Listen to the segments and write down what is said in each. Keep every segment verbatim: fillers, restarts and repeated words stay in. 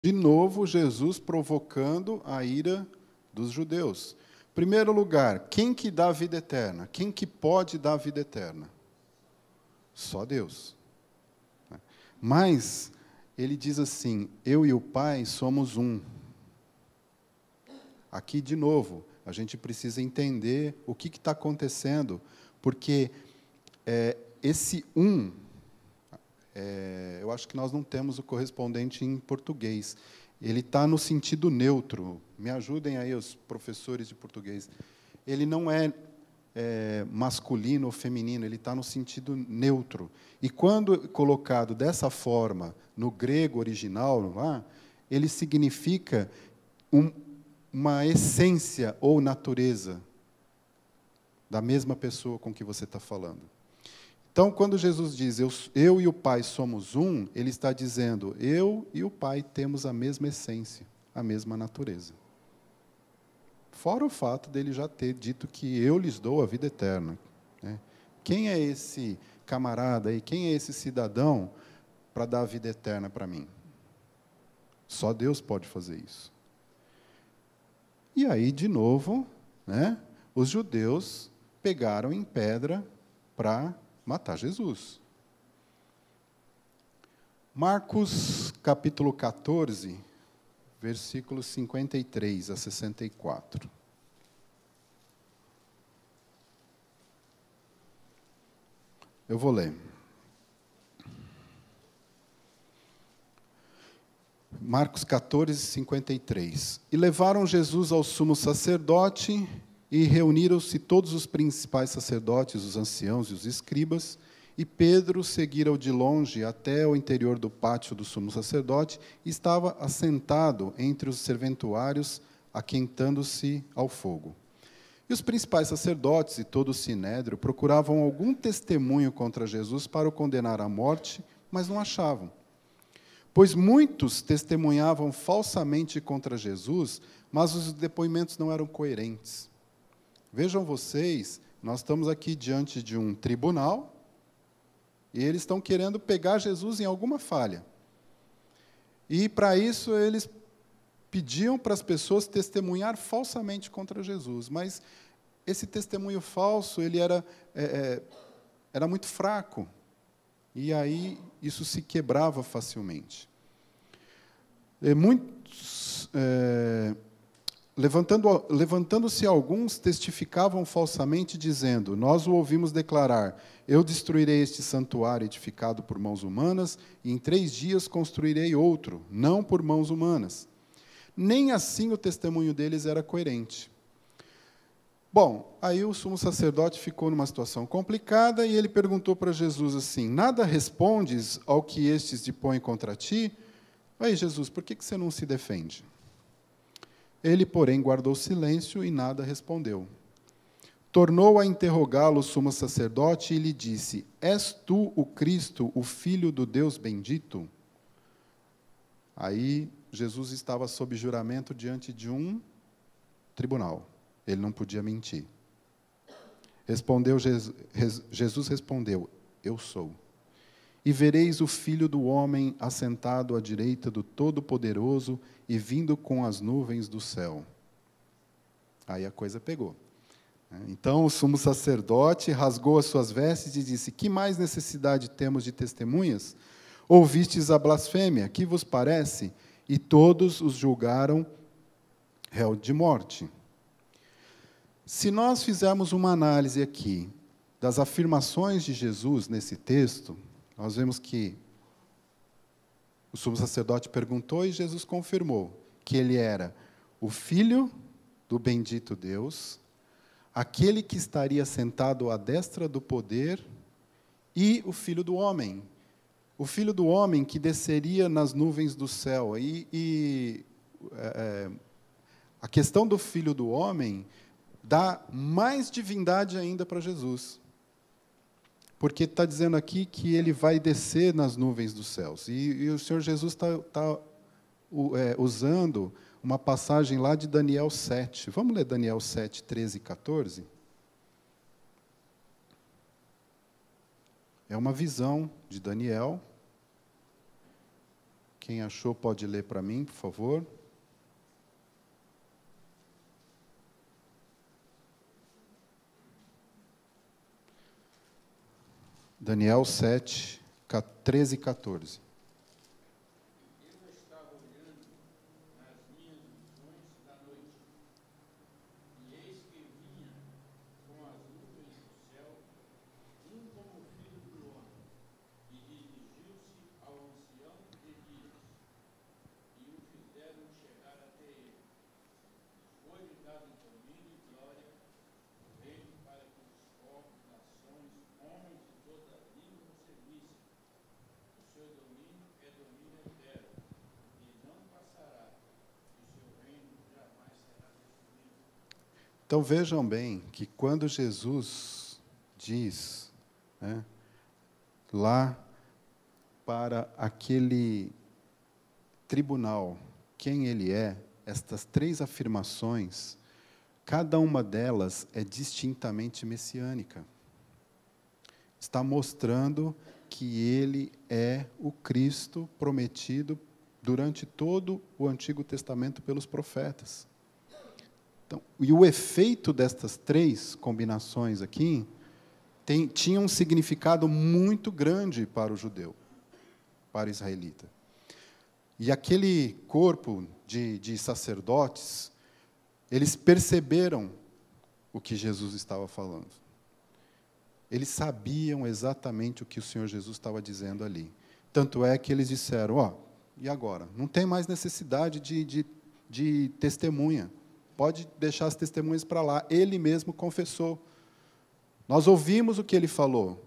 De novo, Jesus provocando a ira dos judeus. Primeiro lugar, quem que dá a vida eterna? Quem que pode dar a vida eterna? Só Deus. Mas ele diz assim, eu e o Pai somos um. Aqui, de novo, a gente precisa entender o que está acontecendo, porque é, esse um, é, eu acho que nós não temos o correspondente em português. Ele está no sentido neutro. Me ajudem aí os professores de português. Ele não é, é masculino ou feminino, ele está no sentido neutro. E quando colocado dessa forma, no grego original, lá, ele significa um, uma essência ou natureza da mesma pessoa com que você está falando. Então, quando Jesus diz, eu, eu e o Pai somos um, ele está dizendo, eu e o Pai temos a mesma essência, a mesma natureza. Fora o fato dele já ter dito que eu lhes dou a vida eterna. Né? Quem é esse camarada aí, quem é esse cidadão para dar a vida eterna para mim? Só Deus pode fazer isso. E aí, de novo, né, os judeus pegaram em pedra para matar Jesus. Marcos, capítulo quatorze, versículos cinquenta e três a sessenta e quatro. Eu vou ler. Marcos quatorze, cinquenta e três. E levaram Jesus ao sumo sacerdote, e reuniram-se todos os principais sacerdotes, os anciãos e os escribas, e Pedro seguira-o de longe até o interior do pátio do sumo sacerdote, e estava assentado entre os serventuários, aquentando-se ao fogo. E os principais sacerdotes e todo o sinédrio procuravam algum testemunho contra Jesus para o condenar à morte, mas não achavam. Pois muitos testemunhavam falsamente contra Jesus, mas os depoimentos não eram coerentes. Vejam vocês, nós estamos aqui diante de um tribunal e eles estão querendo pegar Jesus em alguma falha. E, para isso, eles pediam para as pessoas testemunhar falsamente contra Jesus. Mas esse testemunho falso ele era, é, é, era muito fraco. E aí isso se quebrava facilmente. E muitos... É, Levantando, levantando-se alguns, testificavam falsamente, dizendo, nós o ouvimos declarar, eu destruirei este santuário edificado por mãos humanas, e em três dias construirei outro, não por mãos humanas. Nem assim o testemunho deles era coerente. Bom, aí o sumo sacerdote ficou numa situação complicada, e ele perguntou para Jesus assim, nada respondes ao que estes dipõem contra ti? Aí, Jesus, por que você não se defende? Ele, porém, guardou silêncio e nada respondeu. Tornou a interrogá-lo o sumo sacerdote e lhe disse, és tu o Cristo, o Filho do Deus bendito? Aí, Jesus estava sob juramento diante de um tribunal. Ele não podia mentir. Respondeu Jesus, Jesus respondeu, eu sou. E vereis o Filho do Homem assentado à direita do Todo-Poderoso e vindo com as nuvens do céu. Aí a coisa pegou. Então o sumo sacerdote rasgou as suas vestes e disse, que mais necessidade temos de testemunhas? Ouvistes a blasfêmia, que vos parece? E todos os julgaram réu de morte. Se nós fizermos uma análise aqui das afirmações de Jesus nesse texto, nós vemos que o sumo sacerdote perguntou e Jesus confirmou que ele era o Filho do bendito Deus, aquele que estaria sentado à destra do poder e o Filho do homem. O Filho do homem que desceria nas nuvens do céu. E, e é, a questão do Filho do homem dá mais divindade ainda para Jesus. Porque está dizendo aqui que ele vai descer nas nuvens dos céus. E, e o Senhor Jesus está tá, é, usando uma passagem lá de Daniel sete. Vamos ler Daniel sete, treze e quatorze? É uma visão de Daniel. Quem achou pode ler para mim, por favor. Daniel sete, treze e quatorze. Então vejam bem que quando Jesus diz, né, lá para aquele tribunal quem ele é, estas três afirmações, cada uma delas é distintamente messiânica. Está mostrando que ele é o Cristo prometido durante todo o Antigo Testamento pelos profetas. Então, e o efeito destas três combinações aqui tem, tinha um significado muito grande para o judeu, para o israelita. E aquele corpo de, de sacerdotes, eles perceberam o que Jesus estava falando. Eles sabiam exatamente o que o Senhor Jesus estava dizendo ali. Tanto é que eles disseram, ó, e agora? Não tem mais necessidade de, de, de testemunha. Pode deixar as testemunhas para lá. Ele mesmo confessou. Nós ouvimos o que ele falou.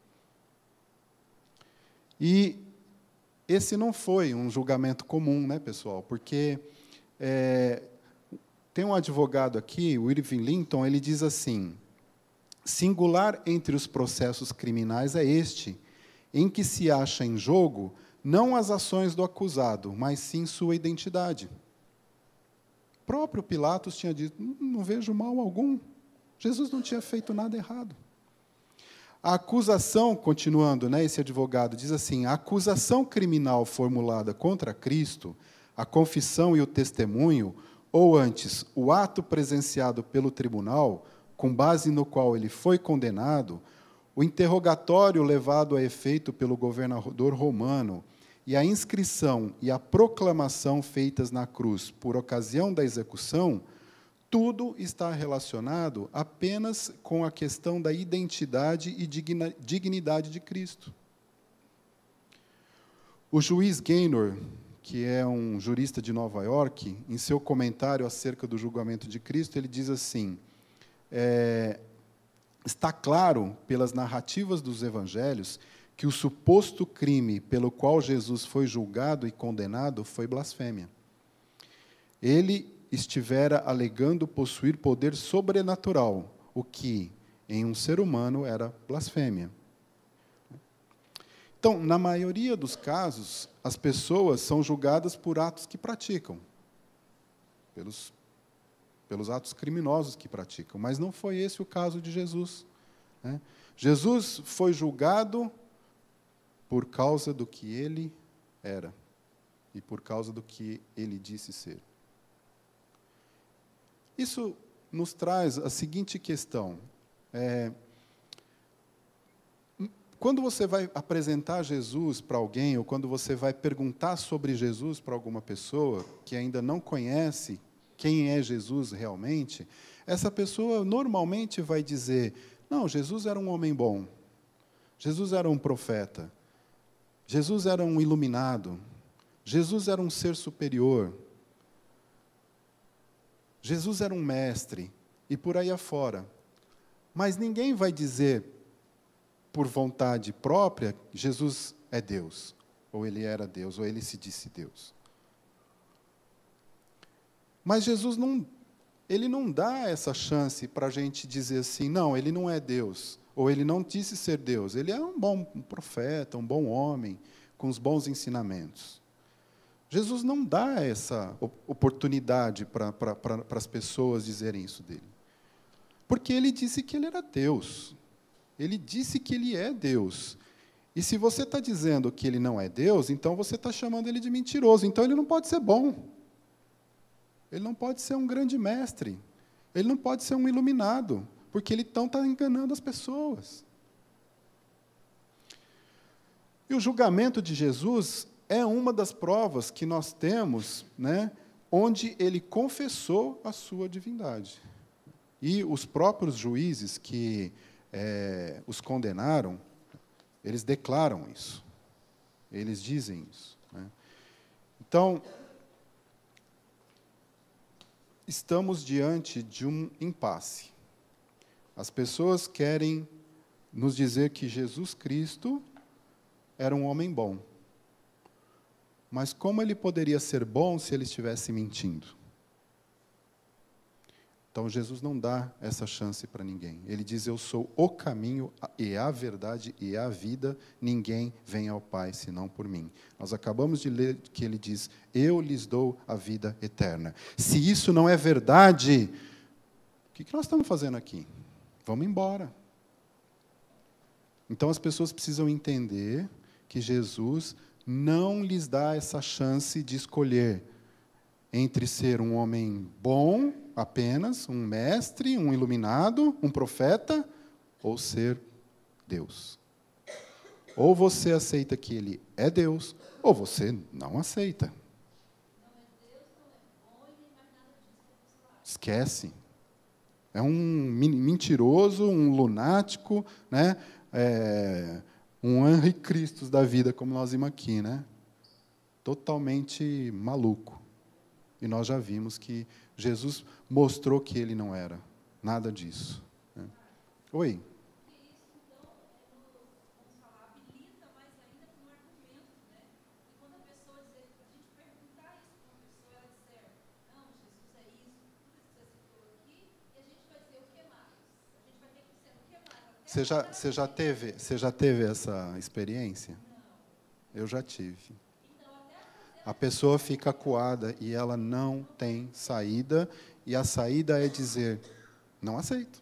E esse não foi um julgamento comum, né, pessoal? Porque é, tem um advogado aqui, o Irving Linton, ele diz assim: singular entre os processos criminais é este, em que se acha em jogo não as ações do acusado, mas sim sua identidade. O próprio Pilatos tinha dito, não vejo mal algum. Jesus não tinha feito nada errado. A acusação, continuando, né, esse advogado, diz assim, a acusação criminal formulada contra Cristo, a confissão e o testemunho, ou antes, o ato presenciado pelo tribunal, com base no qual ele foi condenado, o interrogatório levado a efeito pelo governador romano, e a inscrição e a proclamação feitas na cruz por ocasião da execução, tudo está relacionado apenas com a questão da identidade e dignidade de Cristo. O juiz Gaynor, que é um jurista de Nova York, em seu comentário acerca do julgamento de Cristo, ele diz assim, é, está claro, pelas narrativas dos evangelhos, que o suposto crime pelo qual Jesus foi julgado e condenado foi blasfêmia. Ele estivera alegando possuir poder sobrenatural, o que, em um ser humano, era blasfêmia. Então, na maioria dos casos, as pessoas são julgadas por atos que praticam, pelos, pelos atos criminosos que praticam, mas não foi esse o caso de Jesus, né? Jesus foi julgado por causa do que ele era e por causa do que ele disse ser. Isso nos traz a seguinte questão. É, quando você vai apresentar Jesus para alguém, ou quando você vai perguntar sobre Jesus para alguma pessoa que ainda não conhece quem é Jesus realmente, essa pessoa normalmente vai dizer, não, Jesus era um homem bom, Jesus era um profeta, Jesus era um iluminado, Jesus era um ser superior, Jesus era um mestre, e por aí afora. Mas ninguém vai dizer, por vontade própria, Jesus é Deus, ou ele era Deus, ou ele se disse Deus. Mas Jesus não, ele não dá essa chance para a gente dizer assim, não, ele não é Deus, ou ele não disse ser Deus, ele é um bom profeta, um bom homem, com os bons ensinamentos. Jesus não dá essa oportunidade para, para, para, para as pessoas dizerem isso dele. Porque ele disse que ele era Deus. Ele disse que ele é Deus. E se você está dizendo que ele não é Deus, então você está chamando ele de mentiroso. Então ele não pode ser bom. Ele não pode ser um grande mestre. Ele não pode ser um iluminado, porque ele então está enganando as pessoas. E o julgamento de Jesus é uma das provas que nós temos, né, onde ele confessou a sua divindade. E os próprios juízes que é, os condenaram, eles declaram isso. Eles dizem isso, né? Então, estamos diante de um impasse. As pessoas querem nos dizer que Jesus Cristo era um homem bom. Mas como ele poderia ser bom se ele estivesse mentindo? Então, Jesus não dá essa chance para ninguém. Ele diz, eu sou o caminho e a verdade e a vida, ninguém vem ao Pai senão por mim. Nós acabamos de ler que ele diz, eu lhes dou a vida eterna. Se isso não é verdade, o que nós estamos fazendo aqui? Vamos embora. Então, as pessoas precisam entender que Jesus não lhes dá essa chance de escolher entre ser um homem bom, apenas, um mestre, um iluminado, um profeta, ou ser Deus. Ou você aceita que ele é Deus, ou você não aceita. Esquece. É um mentiroso, um lunático, né? É, um Henri Cristos da vida, como nós vimos aqui, né? Totalmente maluco. E nós já vimos que Jesus mostrou que ele não era nada disso, né? Oi? Você já, você já teve, você já teve essa experiência? Eu já tive. A pessoa fica acuada e ela não tem saída, e a saída é dizer, não aceito.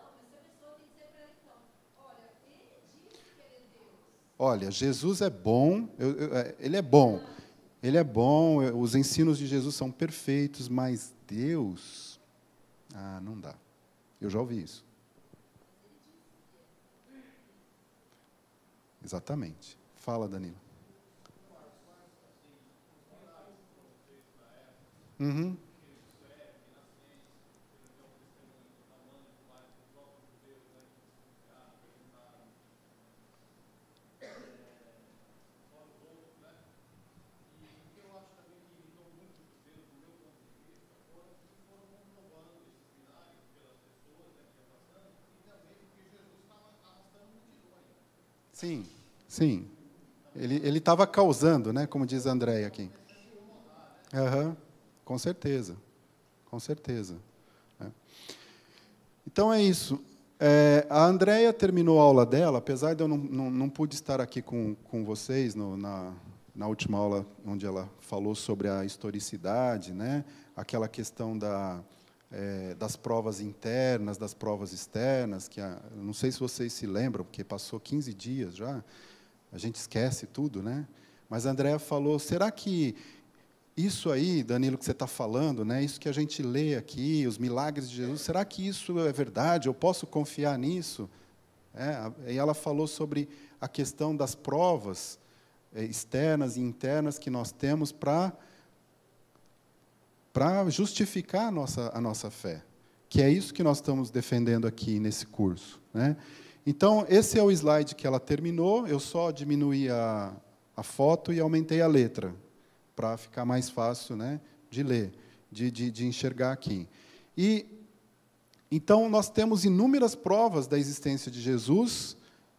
Olha, Jesus é bom, eu, eu, ele é bom, ele é bom, os ensinos de Jesus são perfeitos, mas Deus, ah, não dá. Eu já ouvi isso. Exatamente. Fala, Danilo. Uhum. Sim, sim. Ele estava causando, né, como diz a Andréia aqui. Uhum, com certeza, com certeza. É. Então é isso. É, a Andréia terminou a aula dela, apesar de eu não, não, não pude estar aqui com, com vocês no, na, na última aula, onde ela falou sobre a historicidade, né, aquela questão da, é, das provas internas, das provas externas, que a, não sei se vocês se lembram, porque passou quinze dias já, a gente esquece tudo, né? Mas a Andréia falou, será que isso aí, Danilo, que você está falando, né, isso que a gente lê aqui, os milagres de Jesus, será que isso é verdade? Eu posso confiar nisso? É, e ela falou sobre a questão das provas externas e internas que nós temos para para justificar a nossa, a nossa fé, que é isso que nós estamos defendendo aqui nesse curso, né? Então, esse é o slide que ela terminou, eu só diminuí a, a foto e aumentei a letra, para ficar mais fácil, né, de ler, de, de, de enxergar aqui. E, então, nós temos inúmeras provas da existência de Jesus,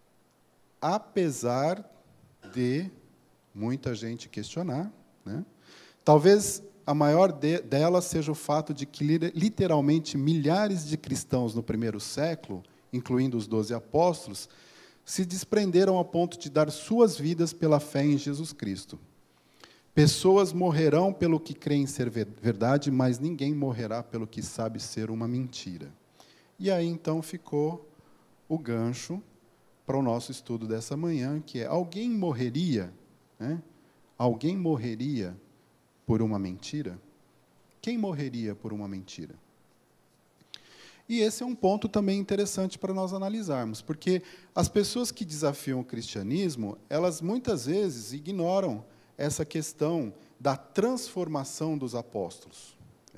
apesar de muita gente questionar, né? Talvez a maior de, delas seja o fato de que, literalmente, milhares de cristãos no primeiro século, incluindo os doze apóstolos, se desprenderam a ponto de dar suas vidas pela fé em Jesus Cristo. Pessoas morrerão pelo que creem ser verdade, mas ninguém morrerá pelo que sabe ser uma mentira. E aí, então, ficou o gancho para o nosso estudo dessa manhã, que é: alguém morreria, né? Alguém morreria por uma mentira? Quem morreria por uma mentira? E esse é um ponto também interessante para nós analisarmos, porque as pessoas que desafiam o cristianismo, elas muitas vezes ignoram essa questão da transformação dos apóstolos.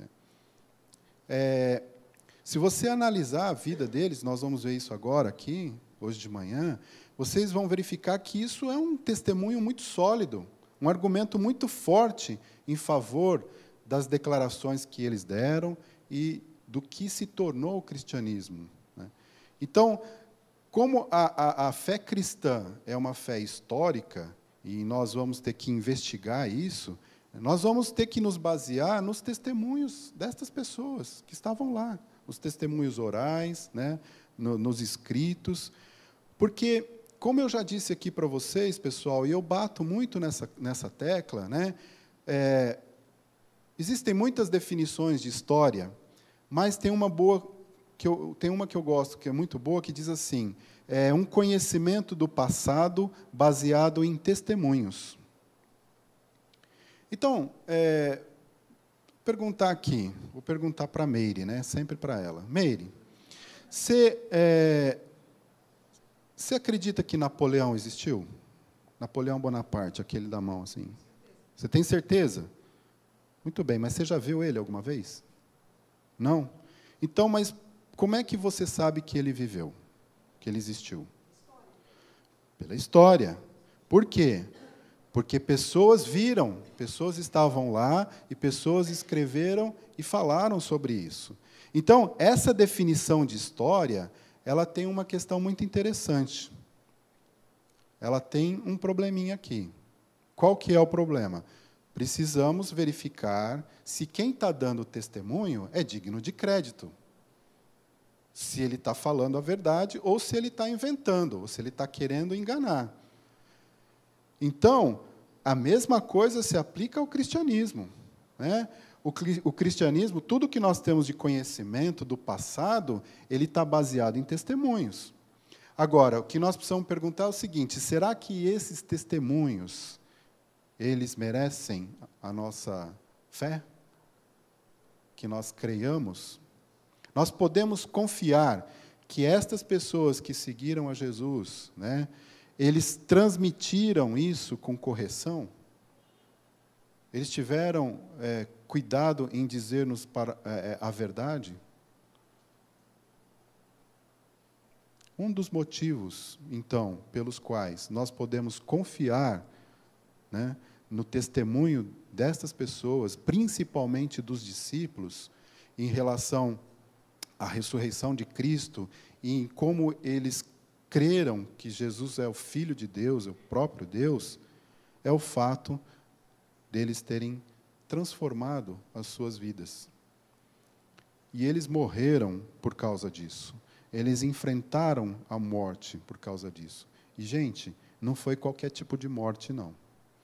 É, se você analisar a vida deles, nós vamos ver isso agora aqui, hoje de manhã, vocês vão verificar que isso é um testemunho muito sólido, um argumento muito forte em favor das declarações que eles deram e do que se tornou o cristianismo. Né? Então, como a, a, a fé cristã é uma fé histórica, e nós vamos ter que investigar isso, nós vamos ter que nos basear nos testemunhos destas pessoas que estavam lá, os testemunhos orais, né, no, nos escritos, porque, como eu já disse aqui para vocês, pessoal, e eu bato muito nessa, nessa tecla, né, é, existem muitas definições de história, mas tem uma boa, que eu, tem uma que eu gosto, que é muito boa, que diz assim: é um conhecimento do passado baseado em testemunhos. Então, é, perguntar aqui, vou perguntar para a Meire, né, sempre para ela. Meire, você, é, você acredita que Napoleão existiu? Napoleão Bonaparte, aquele da mão assim. Você tem certeza? Muito bem, mas você já viu ele alguma vez? Não? Então, mas como é que você sabe que ele viveu? Que ele existiu? Pela história. Por quê? Porque pessoas viram, pessoas estavam lá e pessoas escreveram e falaram sobre isso. Então, essa definição de história, ela tem uma questão muito interessante. Ela tem um probleminha aqui. Qual que é o problema? Precisamos verificar se quem está dando testemunho é digno de crédito. Se ele está falando a verdade ou se ele está inventando, ou se ele está querendo enganar. Então, a mesma coisa se aplica ao cristianismo. Né? O, o cristianismo, tudo que nós temos de conhecimento do passado, ele está baseado em testemunhos. Agora, o que nós precisamos perguntar é o seguinte: será que esses testemunhos, eles merecem a nossa fé? Que nós creiamos? Nós podemos confiar que estas pessoas que seguiram a Jesus, né, eles transmitiram isso com correção? Eles tiveram é, cuidado em dizer-nos para, é, a verdade? Um dos motivos, então, pelos quais nós podemos confiar, né, no testemunho destas pessoas, principalmente dos discípulos, em relação à ressurreição de Cristo e em como eles creram que Jesus é o Filho de Deus, é o próprio Deus, é o fato deles terem transformado as suas vidas. E eles morreram por causa disso. Eles enfrentaram a morte por causa disso. E, gente, não foi qualquer tipo de morte, não.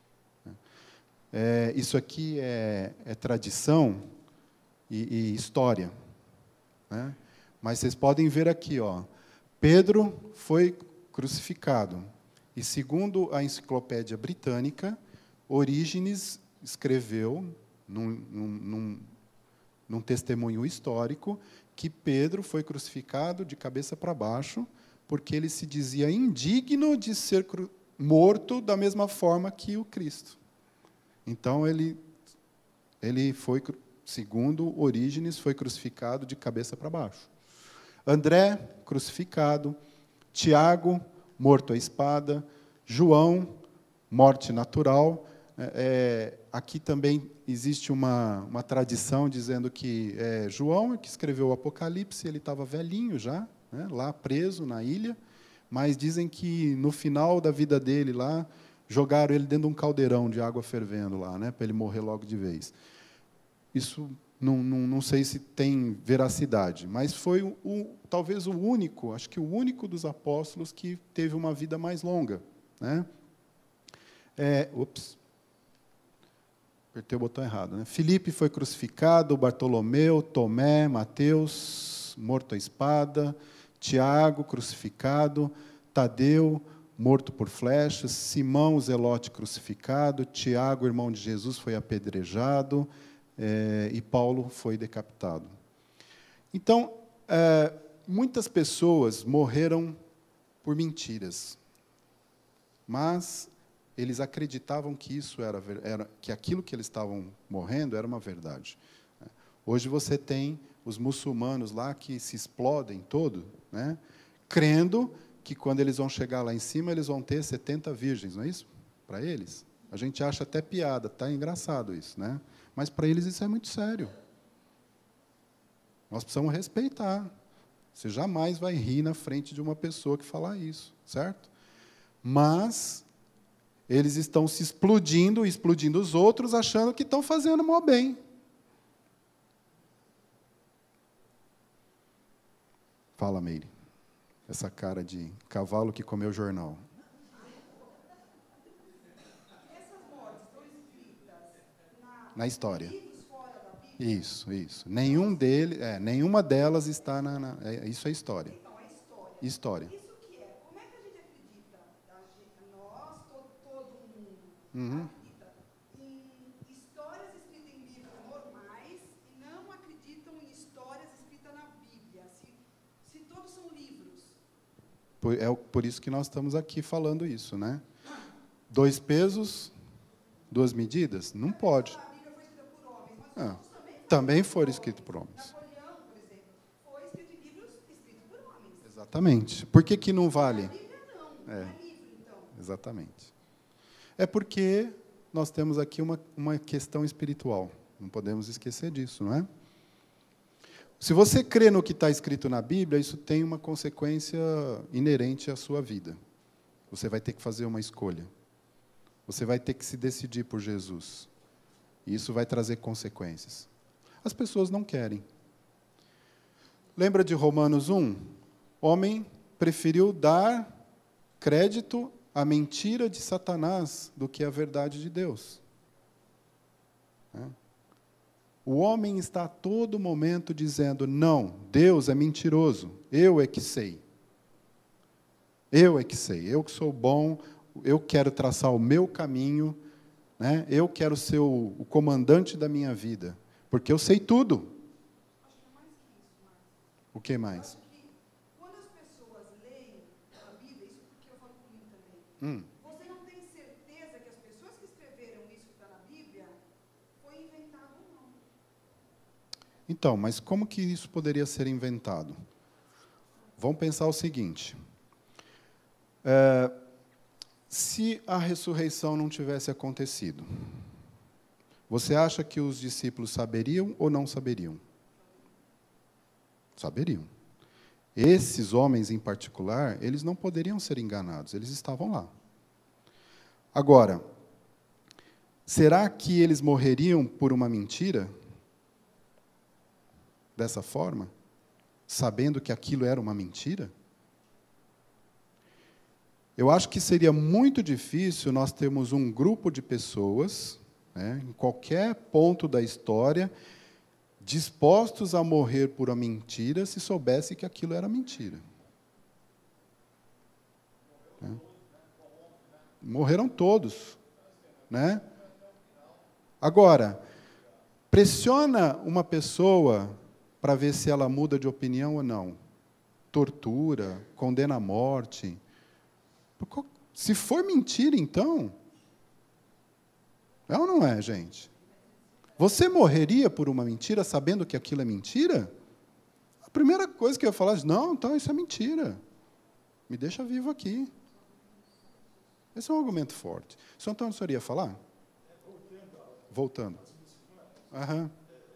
É, isso aqui é, é tradição e, e história. Né? Mas vocês podem ver aqui, ó, Pedro foi crucificado. E, segundo a Enciclopédia Britânica, Orígenes escreveu, num, num, num testemunho histórico, que Pedro foi crucificado de cabeça para baixo, porque ele se dizia indigno de ser morto da mesma forma que o Cristo. Então, ele, ele foi, segundo Orígenes, foi crucificado de cabeça para baixo. André, crucificado. Tiago, morto à espada. João, morte natural. É, aqui também existe uma, uma tradição dizendo que é, João, que escreveu o Apocalipse, ele estava velhinho já, né, lá preso na ilha, mas dizem que, no final da vida dele lá, jogaram ele dentro de um caldeirão de água fervendo lá, né, para ele morrer logo de vez. Isso não, não, não sei se tem veracidade, mas foi o, o, talvez o único, acho que o único dos apóstolos que teve uma vida mais longa. Né? É, ups, apertei o botão errado. Né? Filipe foi crucificado, Bartolomeu, Tomé, Mateus, morto à espada, Tiago, crucificado, Tadeu, morto por flechas, Simão, o zelote crucificado, Tiago, irmão de Jesus, foi apedrejado, é, e Paulo foi decapitado. Então, é, muitas pessoas morreram por mentiras, mas eles acreditavam que isso era, era que aquilo que eles estavam morrendo era uma verdade. Hoje você tem os muçulmanos lá que se explodem todo, né, crendo que quando eles vão chegar lá em cima, eles vão ter setenta virgens, não é isso? Para eles. A gente acha até piada, tá engraçado isso, né? Mas para eles isso é muito sério. Nós precisamos respeitar. Você jamais vai rir na frente de uma pessoa que falar isso, certo? Mas eles estão se explodindo, explodindo os outros, achando que estão fazendo mal bem. Fala, Meire. Essa cara de cavalo que comeu jornal. Essas mortes estão escritas na, na história. livros fora da Bíblia? Isso, isso. Nenhum dele, é, nenhuma delas está na... na é, isso é história. Então, é história. História. Isso que é? Como é que a gente acredita? A gente, nós, todo, todo mundo, Uhum. acredita em histórias escritas em livros normais e não acreditam em histórias escritas na Bíblia. Se, se todos são livros. Por, é por isso que nós estamos aqui falando isso, né? Dois pesos, duas medidas? Não pode. A Bíblia foi escrita por homens, mas Ah, outros também foram também foram escritos por homens. Napoleão, por exemplo, foi escrito em livros escritos por homens. Exatamente. Por que que não vale? A Bíblia não, É. não é livro, então. Exatamente. É porque nós temos aqui uma, uma questão espiritual. Não podemos esquecer disso, não é? Se você crê no que está escrito na Bíblia, isso tem uma consequência inerente à sua vida. Você vai ter que fazer uma escolha. Você vai ter que se decidir por Jesus. E isso vai trazer consequências. As pessoas não querem. Lembra de Romanos um? Homem preferiu dar crédito à mentira de Satanás do que à verdade de Deus. É. O homem está a todo momento dizendo, não, Deus é mentiroso, eu é que sei. Eu é que sei, eu que sou bom, eu quero traçar o meu caminho, né? Eu quero ser o, o comandante da minha vida, porque eu sei tudo. Acho que é mais que isso, Marcos. O que mais? Acho que quando as pessoas leem a Bíblia, isso porque eu falo comigo também, Hum. você não tem certeza que as pessoas que escreveram isso que está na Bíblia foi inventado ou não. Então, mas como que isso poderia ser inventado? Vamos pensar o seguinte. É, se a ressurreição não tivesse acontecido, você acha que os discípulos saberiam ou não saberiam? Saberiam. Esses homens em particular, eles não poderiam ser enganados, eles estavam lá. Agora, será que eles morreriam por uma mentira? Dessa forma? Sabendo que aquilo era uma mentira? Eu acho que seria muito difícil nós termos um grupo de pessoas, né, em qualquer ponto da história, dispostos a morrer por uma mentira se soubesse que aquilo era mentira. Né? Morreram todos. Né? Agora, pressiona uma pessoa para ver se ela muda de opinião ou não. Tortura, condena à morte. Se for mentira, então, é ou não é, gente? Você morreria por uma mentira sabendo que aquilo é mentira? A primeira coisa que eu ia falar é, não, então isso é mentira. Me deixa vivo aqui. Esse é um argumento forte. O senhor Antônio, o senhor ia falar? Voltando. Aham.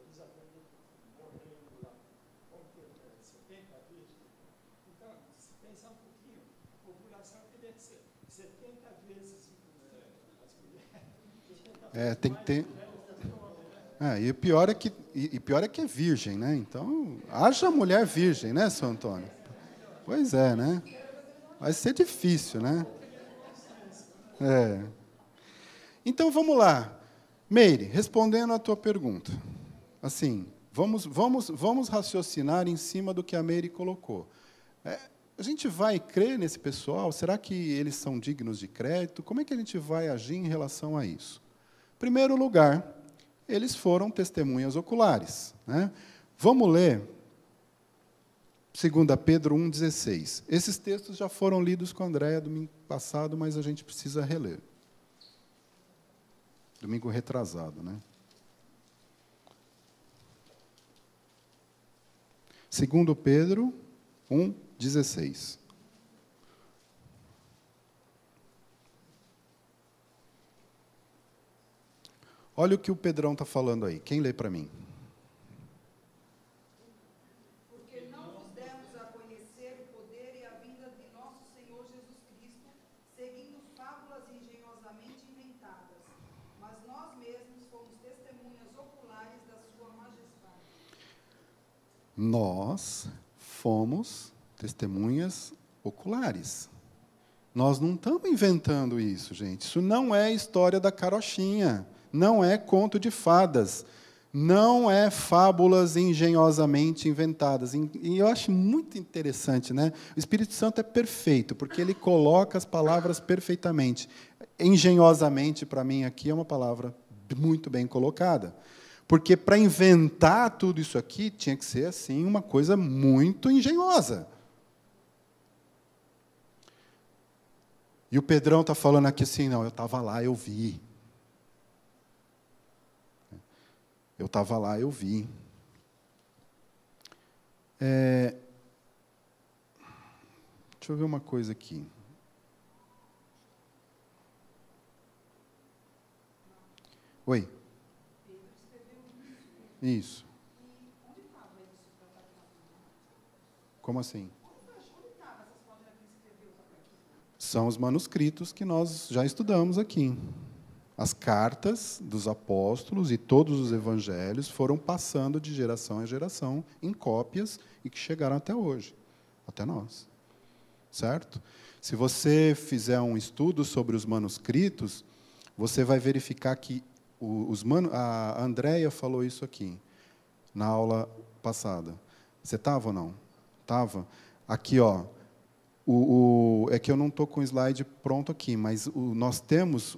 É, tem que ter... É, e pior é que e pior é que é virgem, né? Então, haja mulher virgem, né, seu Antônio? Pois é, né? Vai ser difícil, né? É. Então, vamos lá. Meire, respondendo à tua pergunta. Assim, vamos, vamos, vamos raciocinar em cima do que a Meire colocou. É, a gente vai crer nesse pessoal? Será que eles são dignos de crédito? Como é que a gente vai agir em relação a isso? Em primeiro lugar, eles foram testemunhas oculares, né? Vamos ler dois Pedro um, dezesseis. Esses textos já foram lidos com a Andréia domingo passado, mas a gente precisa reler. Domingo retrasado, né? dois Pedro um, dezesseis. Olha o que o Pedrão está falando aí. Quem lê para mim? Porque não vos demos a conhecer o poder e a vinda de nosso Senhor Jesus Cristo, seguindo fábulas engenhosamente inventadas, mas nós mesmos fomos testemunhas oculares da sua majestade. Nós fomos testemunhas oculares. Nós não estamos inventando isso, gente. Isso não é história da carochinha. Não é conto de fadas, não é fábulas engenhosamente inventadas. E eu acho muito interessante, né? O Espírito Santo é perfeito, porque ele coloca as palavras perfeitamente. Engenhosamente, para mim, aqui é uma palavra muito bem colocada. Porque para inventar tudo isso aqui, tinha que ser assim uma coisa muito engenhosa. E o Pedrão está falando aqui assim, não, eu estava lá, eu vi. Eu estava lá, eu vi. É... Deixa eu ver uma coisa aqui. Oi? Isso. Como assim? São os manuscritos que nós já estudamos aqui. As cartas dos apóstolos e todos os evangelhos foram passando de geração em geração em cópias e que chegaram até hoje, até nós. Certo? Se você fizer um estudo sobre os manuscritos, você vai verificar que os manu... a Andréia falou isso aqui, na aula passada. Você estava ou não? Estava? Aqui, ó. O, o... É que eu não estou com o slide pronto aqui, mas o... nós temos...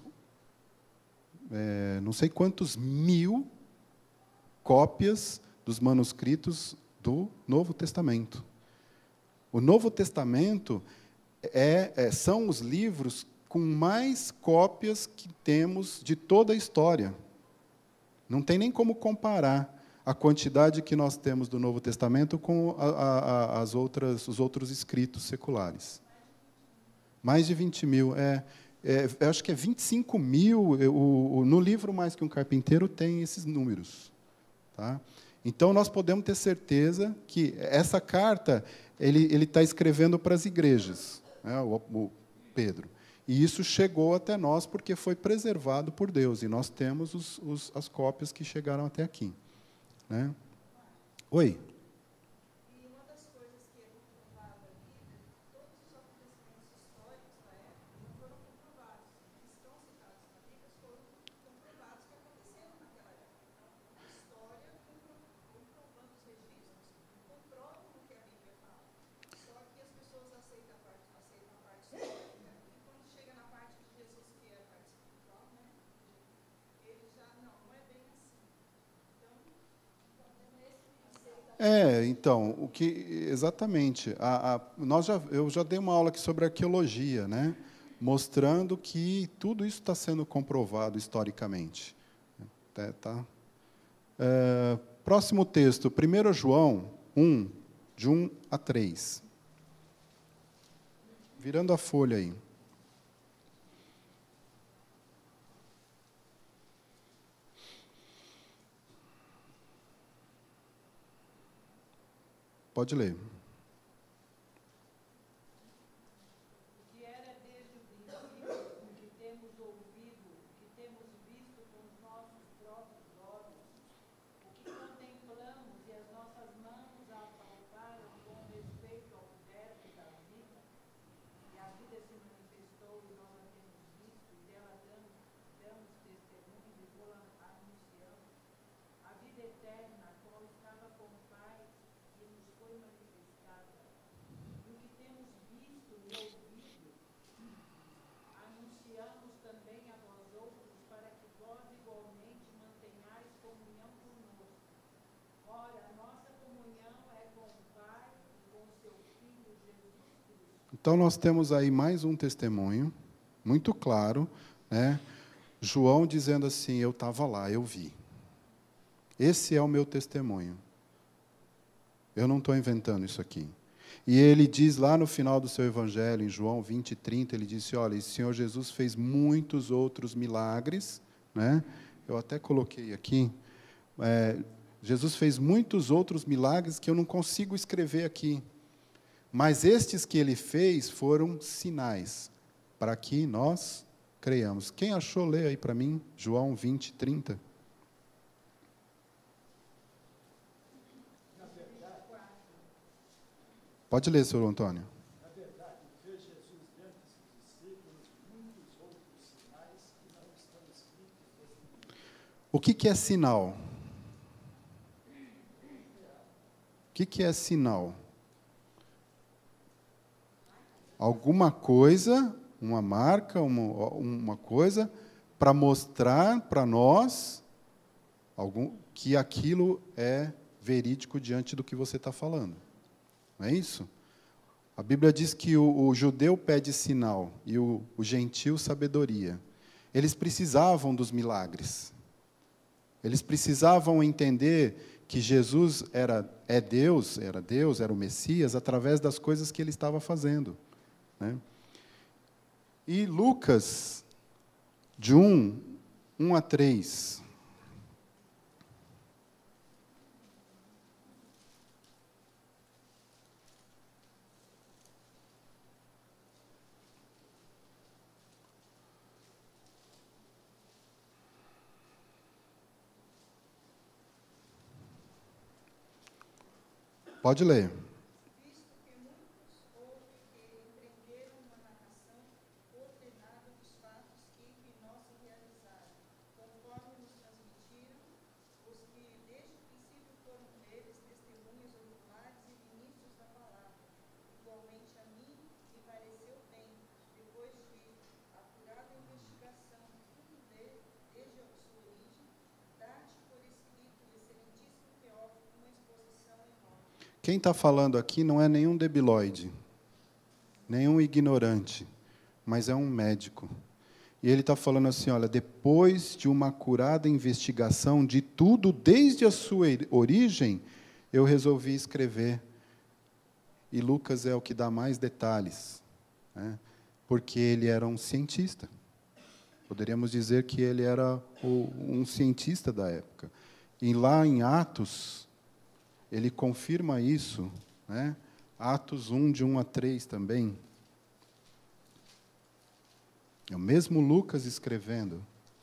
É, não sei quantos mil cópias dos manuscritos do Novo Testamento. O Novo Testamento é, é, são os livros com mais cópias que temos de toda a história. Não tem nem como comparar a quantidade que nós temos do Novo Testamento com a, a, as outras, os outros escritos seculares. Mais de vinte mil, é... É, eu acho que é vinte e cinco mil, eu, o, no livro Mais que um Carpinteiro tem esses números. Tá? Então, nós podemos ter certeza que essa carta ele ele está escrevendo para as igrejas, né, o, o Pedro. E isso chegou até nós porque foi preservado por Deus, e nós temos os, os, as cópias que chegaram até aqui. Né? Oi? É, então, o que exatamente? A, a, nós já, eu já dei uma aula aqui sobre arqueologia, né, mostrando que tudo isso está sendo comprovado historicamente. É, tá? É, próximo texto, primeiro João um, de um a três. Virando a folha aí. Pode ler. Então, nós temos aí mais um testemunho, muito claro, né? João dizendo assim, eu estava lá, eu vi. Esse é o meu testemunho. Eu não estou inventando isso aqui. E ele diz lá no final do seu evangelho, em João vinte, trinta, ele disse, olha, o Senhor Jesus fez muitos outros milagres, né? Eu até coloquei aqui, é, Jesus fez muitos outros milagres que eu não consigo escrever aqui. Mas estes que ele fez foram sinais, para que nós creiamos. Quem achou, lê aí para mim, João vinte, trinta. Pode ler, senhor Antônio. Na verdade, fez Jesus dentro dos discípulos muitos outros sinais que não estão escritos neste livro. O que, que é sinal? O que, que é sinal? Alguma coisa, uma marca, uma, uma coisa, para mostrar para nós algum, que aquilo é verídico diante do que você está falando. Não é isso? A Bíblia diz que o, o judeu pede sinal e o, o gentil sabedoria. Eles precisavam dos milagres. Eles precisavam entender que Jesus era, é Deus, era Deus, era o Messias, através das coisas que ele estava fazendo. Né? E Lucas, de um, um a três. Pode ler. Quem está falando aqui não é nenhum debilóide, nenhum ignorante, mas é um médico. E ele está falando assim, olha, depois de uma acurada investigação de tudo, desde a sua origem, eu resolvi escrever. E Lucas é o que dá mais detalhes, né? Porque ele era um cientista. Poderíamos dizer que ele era o, um cientista da época. E lá em Atos, ele confirma isso, né? Atos um, de um a três também. É o mesmo Lucas escrevendo.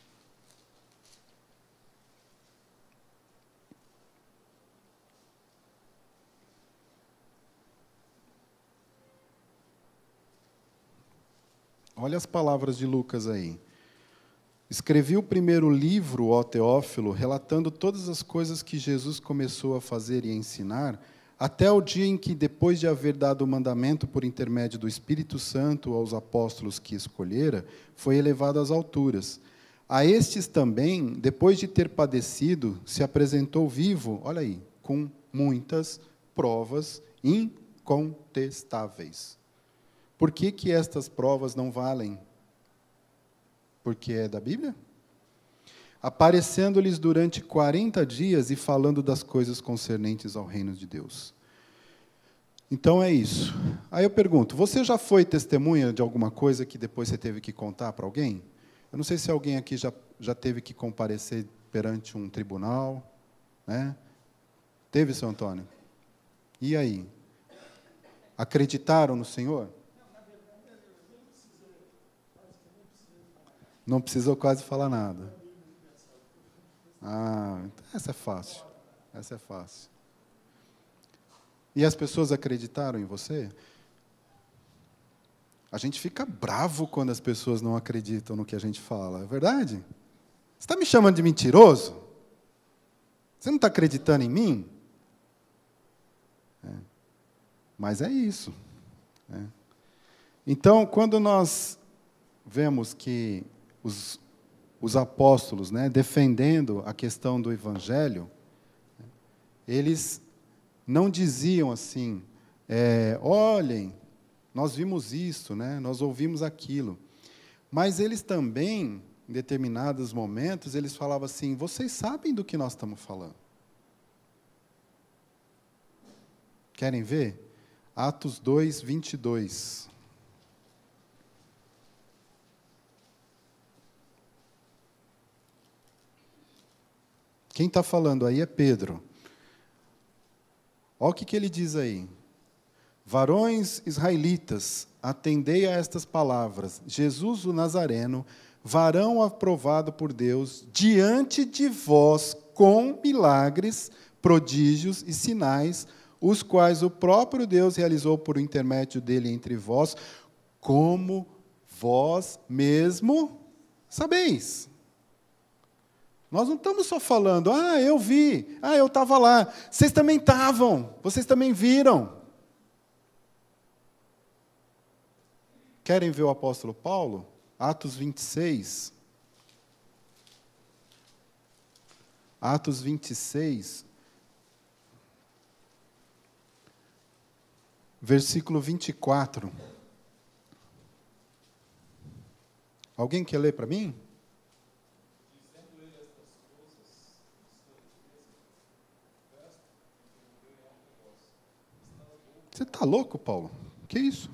Olha as palavras de Lucas aí. Escrevi o primeiro livro, ó Teófilo, relatando todas as coisas que Jesus começou a fazer e a ensinar, até o dia em que, depois de haver dado o mandamento por intermédio do Espírito Santo aos apóstolos que escolhera, foi elevado às alturas. A estes também, depois de ter padecido, se apresentou vivo, olha aí, com muitas provas incontestáveis. Por que que estas provas não valem? Porque é da Bíblia? Aparecendo-lhes durante quarenta dias e falando das coisas concernentes ao reino de Deus. Então é isso. Aí eu pergunto, você já foi testemunha de alguma coisa que depois você teve que contar para alguém? Eu não sei se alguém aqui já, já teve que comparecer perante um tribunal, né? Teve, seu Antônio? E aí? Acreditaram no Senhor? Não precisou quase falar nada. Ah, essa é fácil. Essa é fácil. E as pessoas acreditaram em você? A gente fica bravo quando as pessoas não acreditam no que a gente fala. É verdade? Você está me chamando de mentiroso? Você não está acreditando em mim? É. Mas é isso. né? Então, quando nós vemos que os, os apóstolos, né, defendendo a questão do Evangelho, eles não diziam assim, é, olhem, nós vimos isso, né, nós ouvimos aquilo. Mas eles também, em determinados momentos, eles falavam assim, vocês sabem do que nós estamos falando. Querem ver? Atos dois, vinte e dois. Quem está falando aí é Pedro. Olha o que, que ele diz aí. Varões israelitas, atendei a estas palavras. Jesus o Nazareno, varão aprovado por Deus, diante de vós com milagres, prodígios e sinais, os quais o próprio Deus realizou por intermédio dele entre vós, como vós mesmo sabeis. Nós não estamos só falando, ah, eu vi, ah, eu estava lá. Vocês também estavam, vocês também viram. Querem ver o apóstolo Paulo? Atos vinte e seis. Atos vinte e seis. Versículo vinte e quatro. Alguém quer ler para mim? Você está louco, Paulo? Que isso?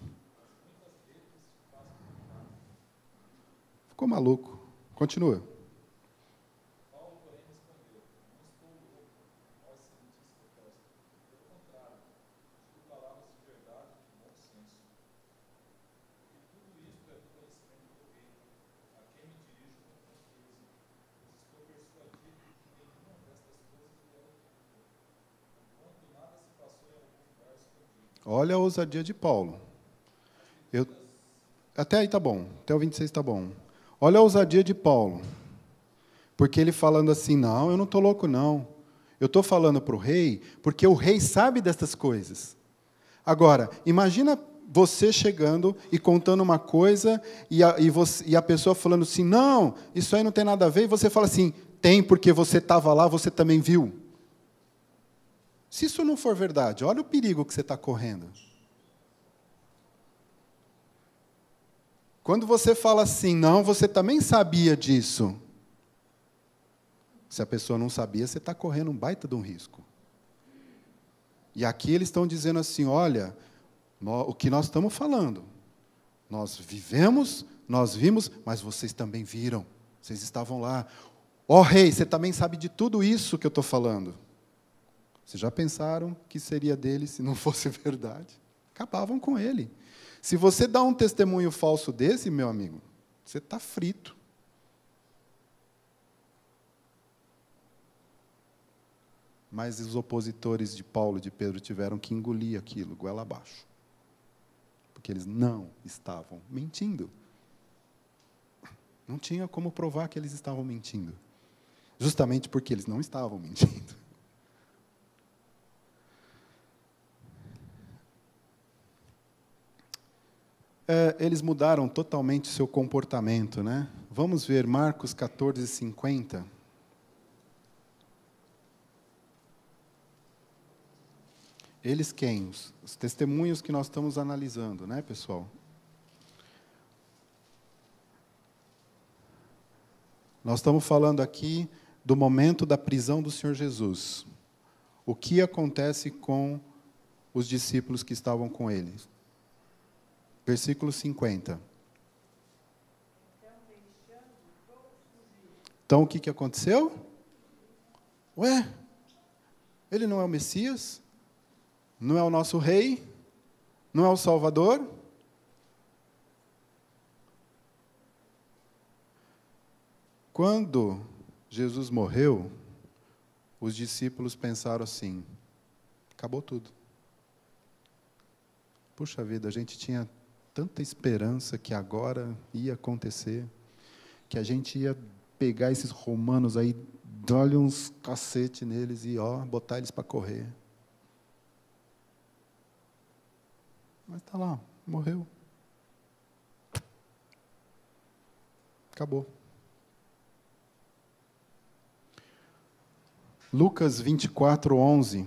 Ficou maluco. Continua. Paulo, porém, respondeu, não estou louco, ó excelentíssimo Festo. Pelo contrário, digo palavras de verdade e de bom senso. E tudo isto é do conhecimento do rei, a quem me dirijo com franqueza, pois estou persuadido de que nenhuma destas coisas lhe é oculta, enquanto nada se passou em algum lugar escondido. Olha a ousadia de Paulo. Eu, até aí está bom, até o vinte e seis está bom. Olha a ousadia de Paulo. Porque ele falando assim, não, eu não estou louco, não. Eu estou falando para o rei, porque o rei sabe dessas coisas. Agora, imagina você chegando e contando uma coisa, e a, e você, e a pessoa falando assim, não, isso aí não tem nada a ver, e você fala assim, tem, porque você estava lá, você também viu. Se isso não for verdade, olha o perigo que você está correndo. Quando você fala assim, não, você também sabia disso. Se a pessoa não sabia, você está correndo um baita de um risco. E aqui eles estão dizendo assim, olha, nós, o que nós estamos falando, nós vivemos, nós vimos, mas vocês também viram, vocês estavam lá. Ó rei, você também sabe de tudo isso que eu estou falando. Vocês já pensaram que seria dele se não fosse verdade? Acabavam com ele. Se você dá um testemunho falso desse, meu amigo, você está frito. Mas os opositores de Paulo e de Pedro tiveram que engolir aquilo, goela abaixo. Porque eles não estavam mentindo. Não tinha como provar que eles estavam mentindo. Justamente porque eles não estavam mentindo. É, eles mudaram totalmente seu comportamento, né? Vamos ver Marcos catorze, cinquenta. Eles quem? Os, os testemunhos que nós estamos analisando, né, pessoal? Nós estamos falando aqui do momento da prisão do Senhor Jesus. O que acontece com os discípulos que estavam com ele? Versículo cinquenta. Então, o que, que aconteceu? Ué, ele não é o Messias? Não é o nosso rei? Não é o Salvador? Quando Jesus morreu, os discípulos pensaram assim, acabou tudo. Puxa vida, a gente tinha tanta esperança que agora ia acontecer, que a gente ia pegar esses romanos aí, dar-lhe uns cacete neles e ó, botar eles para correr. Mas está lá, Morreu. Acabou. Lucas vinte e quatro, onze.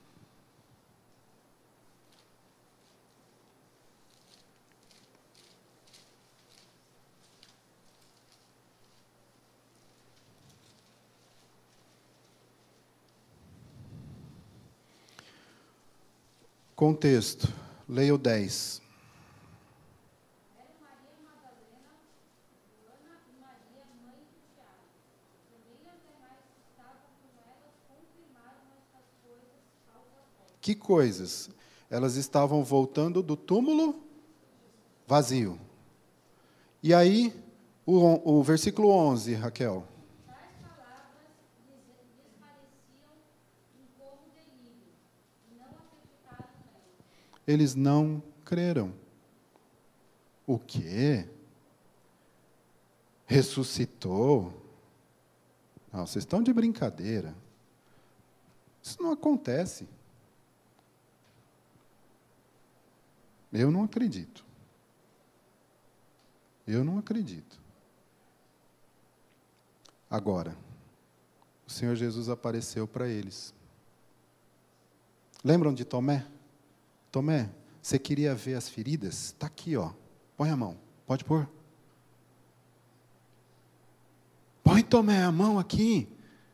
Contexto. Leia o dez. Era Maria Madalena, Joana e Maria, mãe de Tiago. Também as demais que estavam com elas confirmaram estas coisas aos apóstolos. Que coisas? Elas estavam voltando do túmulo vazio. E aí, o, o versículo onze, Raquel. Tais palavras lhes, lhes pareciam um como delírio, e não acreditaram nelas. Eles não creram. O quê? Ressuscitou? Não, vocês estão de brincadeira. Isso não acontece. Eu não acredito. Eu não acredito. Agora, o Senhor Jesus apareceu para eles. Lembram de Tomé? Tomé, você queria ver as feridas? Está aqui, ó. Põe a mão. Pode pôr. Põe, Tomé, a mão aqui.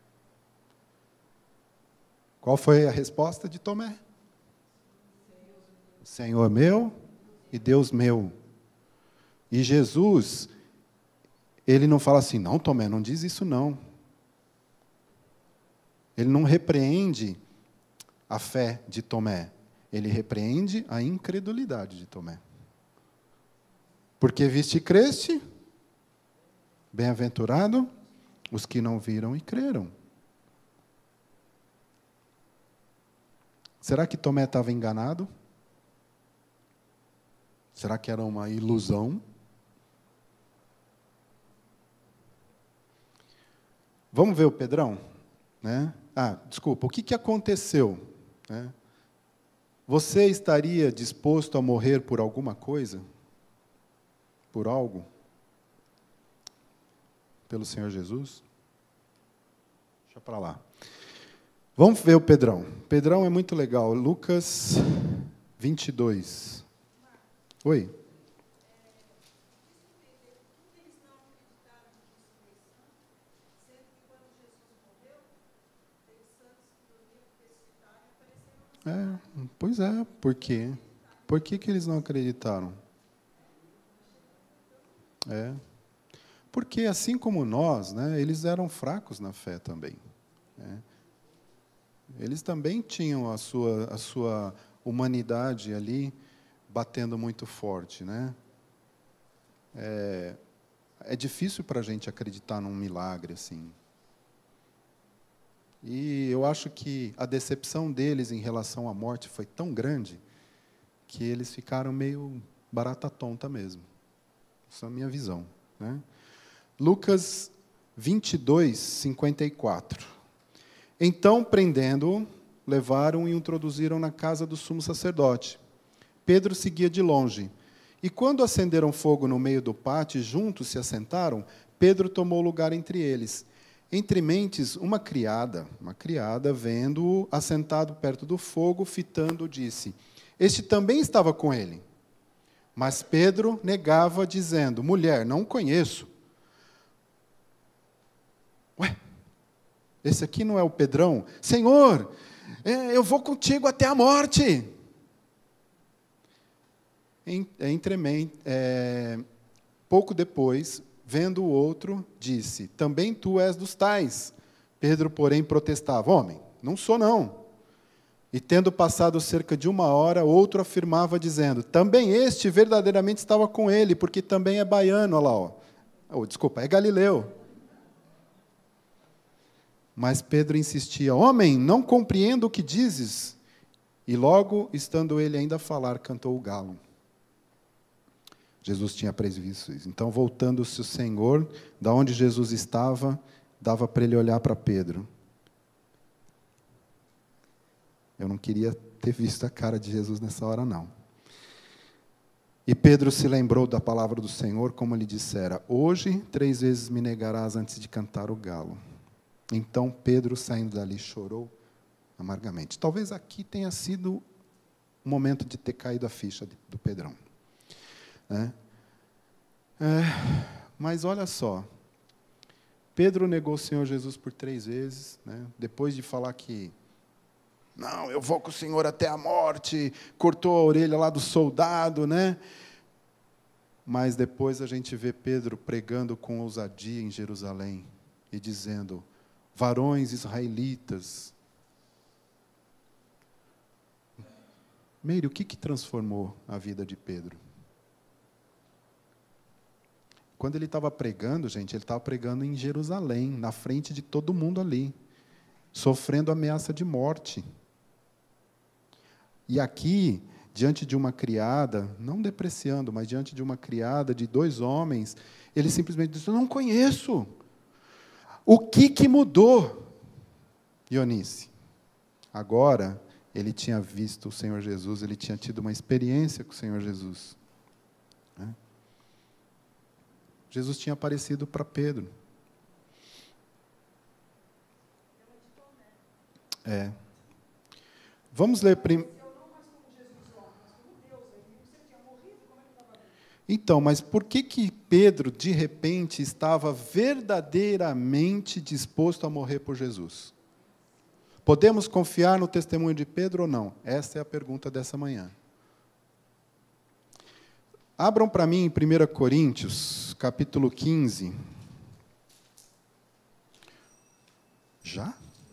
Qual foi a resposta de Tomé? Senhor meu e Deus meu. E Jesus, ele não fala assim, não, Tomé, não diz isso não. Ele não repreende a fé de Tomé. Ele repreende a incredulidade de Tomé. Porque viste e creste, bem-aventurado os que não viram e creram. Será que Tomé estava enganado? Será que era uma ilusão? Vamos ver o Pedrão? Né? Ah, desculpa, o que, que aconteceu? Né? Você estaria disposto a morrer por alguma coisa? Por algo? Pelo Senhor Jesus? Deixa para lá. Vamos ver o Pedrão. Pedrão é muito legal. Lucas vinte e dois. Oi? É, pois é, por quê? Por que, que eles não acreditaram? É. Porque, assim como nós, né, eles eram fracos na fé também. Né? Eles também tinham a sua, a sua humanidade ali batendo muito forte. Né? É, é difícil para a gente acreditar num milagre assim. E eu acho que a decepção deles em relação à morte foi tão grande que eles ficaram meio barata tonta mesmo. Essa é a minha visão. Né? Lucas vinte e dois, cinquenta e quatro. Então, prendendo-o, levaram e o introduziram na casa do sumo sacerdote. Pedro seguia de longe. E quando acenderam fogo no meio do pátio e juntos se assentaram, Pedro tomou lugar entre eles. Entre mentes, uma criada, uma criada, vendo-o assentado perto do fogo, fitando, disse: Este também estava com ele. Mas Pedro negava, dizendo: Mulher, não o conheço. Ué, esse aqui não é o Pedrão? Senhor, eu vou contigo até a morte. Entre mentes, é, pouco depois, vendo o outro, disse: Também tu és dos tais. Pedro, porém, protestava: Homem, não sou não. E tendo passado cerca de uma hora, outro afirmava, dizendo: Também este verdadeiramente estava com ele, porque também é baiano. Olha lá, ó. Oh, desculpa, é galileu. Mas Pedro insistia: Homem, não compreendo o que dizes. E logo, estando ele ainda a falar, cantou o galo. Jesus tinha previsto isso. Então, voltando-se o Senhor, da onde Jesus estava, dava para ele olhar para Pedro. Eu não queria ter visto a cara de Jesus nessa hora, não. E Pedro se lembrou da palavra do Senhor, como lhe dissera: hoje três vezes me negarás antes de cantar o galo. Então Pedro, saindo dali, chorou amargamente. Talvez aqui tenha sido o momento de ter caído a ficha do Pedrão. É. É, mas olha só, Pedro negou o Senhor Jesus por três vezes, né? Depois de falar que não, eu vou com o Senhor até a morte, cortou a orelha lá do soldado, né? Mas depois a gente vê Pedro pregando com ousadia em Jerusalém e dizendo: varões israelitas. Meire, o que, que transformou a vida de Pedro? Quando ele estava pregando, gente, ele estava pregando em Jerusalém, na frente de todo mundo ali, sofrendo ameaça de morte. E aqui, diante de uma criada, não depreciando, mas diante de uma criada, de dois homens, ele simplesmente disse: eu não conheço. O que, que mudou, Eunice? Agora, ele tinha visto o Senhor Jesus, ele tinha tido uma experiência com o Senhor Jesus. Né? Jesus tinha aparecido para Pedro. É. Vamos ler primeiro. Então, mas por que que Pedro, de repente, estava verdadeiramente disposto a morrer por Jesus? Podemos confiar no testemunho de Pedro ou não? Essa é a pergunta dessa manhã. Abram para mim em primeira Coríntios, capítulo quinze. Já?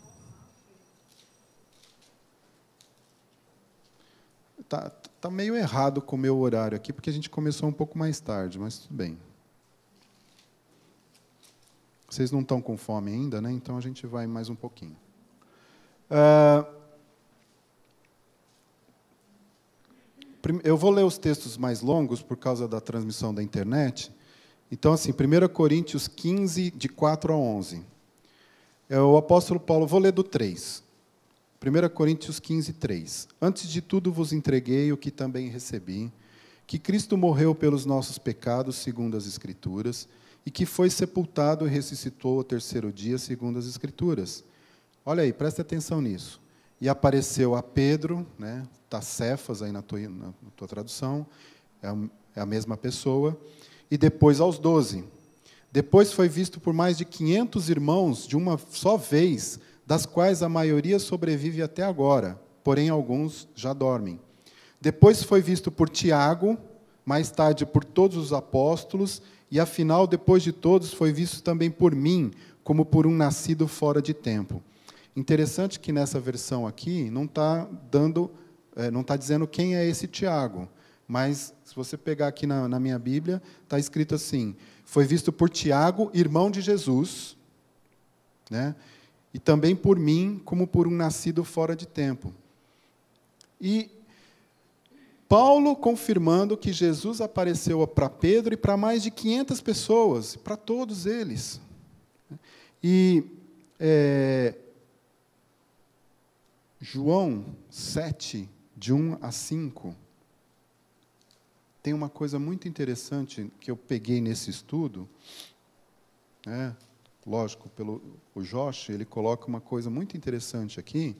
Está tá meio errado com o meu horário aqui, porque a gente começou um pouco mais tarde, mas tudo bem. Vocês não estão com fome ainda, né? Então a gente vai mais um pouquinho. Uh, eu vou ler os textos mais longos por causa da transmissão da internet. Então, assim, primeira Coríntios quinze, de quatro a onze. É o apóstolo Paulo, vou ler do três. primeira Coríntios quinze, três. Antes de tudo vos entreguei o que também recebi, que Cristo morreu pelos nossos pecados, segundo as Escrituras, e que foi sepultado e ressuscitou ao terceiro dia, segundo as Escrituras. Olha aí, presta atenção nisso. E apareceu a Pedro, né, tá Cefas aí na tua, na tua tradução, é a, é a mesma pessoa, e depois aos doze. Depois foi visto por mais de quinhentos irmãos de uma só vez, das quais a maioria sobrevive até agora, porém alguns já dormem. Depois foi visto por Tiago, mais tarde por todos os apóstolos, e afinal, depois de todos, foi visto também por mim, como por um nascido fora de tempo. Interessante que nessa versão aqui não está dando, é, não está dizendo quem é esse Tiago, mas se você pegar aqui na, na minha Bíblia, está escrito assim: foi visto por Tiago, irmão de Jesus, né? E também por mim, como por um nascido fora de tempo. E Paulo confirmando que Jesus apareceu para Pedro e para mais de quinhentas pessoas, para todos eles. E é, João sete, de um a cinco, tem uma coisa muito interessante que eu peguei nesse estudo, né? Lógico, pelo o Josh, ele coloca uma coisa muito interessante aqui,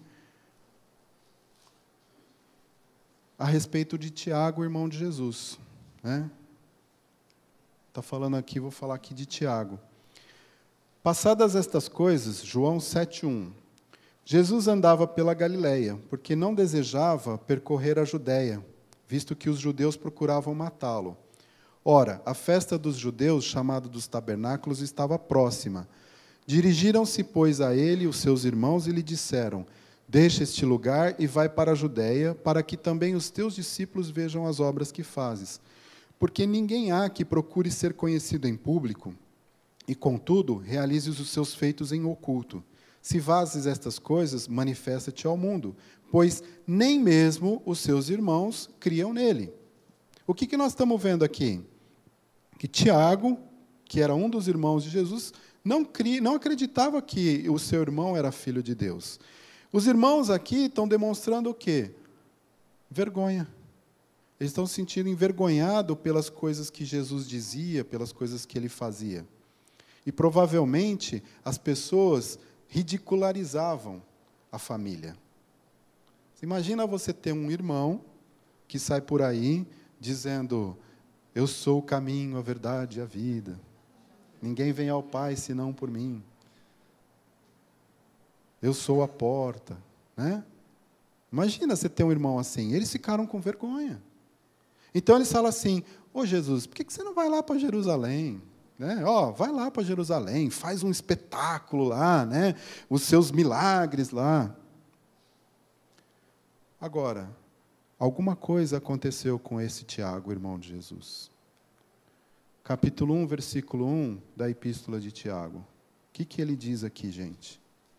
a respeito de Tiago, irmão de Jesus. Né? Está falando aqui, vou falar aqui de Tiago. Passadas estas coisas, João sete, um, Jesus andava pela Galileia, porque não desejava percorrer a Judéia, visto que os judeus procuravam matá-lo. Ora, a festa dos judeus, chamada dos tabernáculos, estava próxima. Dirigiram-se, pois, a ele os seus irmãos e lhe disseram: deixa este lugar e vai para a Judéia, para que também os teus discípulos vejam as obras que fazes. Porque ninguém há que procure ser conhecido em público, e, contudo, realizes os seus feitos em oculto. Se fazes estas coisas, manifesta-te ao mundo, pois nem mesmo os seus irmãos criam nele. O que, que nós estamos vendo aqui? Que Tiago, que era um dos irmãos de Jesus, não, cria, não acreditava que o seu irmão era filho de Deus. Os irmãos aqui estão demonstrando o quê? Vergonha. Eles estão se sentindo envergonhados pelas coisas que Jesus dizia, pelas coisas que ele fazia. E provavelmente as pessoas ridicularizavam a família. Imagina você ter um irmão que sai por aí dizendo: eu sou o caminho, a verdade e a vida. Ninguém vem ao Pai senão por mim. Eu sou a porta, né? Imagina você ter um irmão assim. Eles ficaram com vergonha. Então eles falam assim: ô Jesus, por que você não vai lá para Jerusalém? Né? Ó, vai lá para Jerusalém, faz um espetáculo lá, né? Os seus milagres lá. Agora, alguma coisa aconteceu com esse Tiago, irmão de Jesus. Capítulo um, versículo um da Epístola de Tiago. O que, que ele diz aqui, gente?